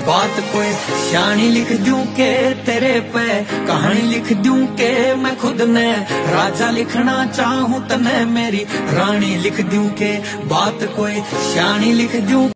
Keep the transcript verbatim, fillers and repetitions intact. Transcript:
बात कोई शानी लिख दूं के तेरे पे, कहानी लिख दूं के मैं खुद ने राजा लिखना चाहूं तने मेरी रानी लिख दूं के, बात कोई शानी लिख दूं।